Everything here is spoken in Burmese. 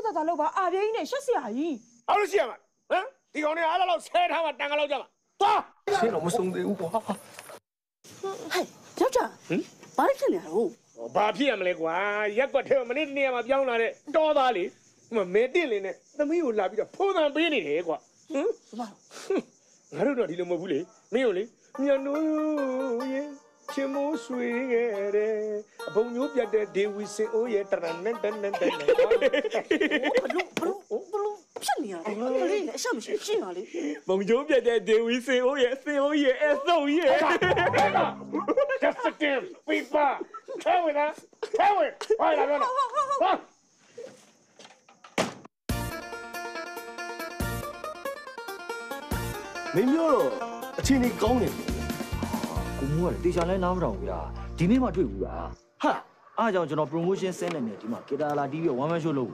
咋了吧？阿别人说是阿姨。 好了，些嘛，ဒီကောင်တွေအားလောက်ဆဲထားမှတန်ကလောက်ကြမှာသွားချင်းတော့မဆုံးသေးဘူးကွာဟဲ့ယောက်ျားဘာဖြစ်နေရတော့ဘာဖြစ်ရမလဲကွာရက်ကွက်ထဲမှာမနေ့တနေ့မှာပြောင်းလာတဲ့တောသားလေဒီမှာမဲတင်လင်းနဲ့သမီးကိုလာပြီးတော့ဖိုးသံပေးနေတယ်ကွာဘာငါတို့တော့ဒီလိုမဟုတ်ဘူးလေမင်းကိုလေမြန်နိုးရဲ့ချင်းမိုးဆွေခဲ့တယ်အဘုံမျိုးပြတ်တဲ့ဒေဝီစင်အိုးရဲ့တရန်နဲ့တန်နဲ့တန်နဲ့ဘလို့ဖြစ်နေရတော့ကလေးနဲ့အရှမရှိရှင်းပါလေဘုံမျိုးပြတ်တဲ့ဒေဝီစင်အိုးရဲ့အဆုံရဲ့ Just a damn people ထဲဝင်လားထဲဝင်ဟိုလာပြောတော့ဟာမင်းပြောတော့အချင်းကြီးကောင်းတယ်ကိုမိုးကတေချာလဲနားမတော်ဘူးဗျာဒီနေ့မှတွေ့ဘူးလားဟာအားကြောင့်ကျွန်တော် promotion ဆင်းနေတယ်ဒီမှာကီတာလာတီးပြီး one man show လုပ်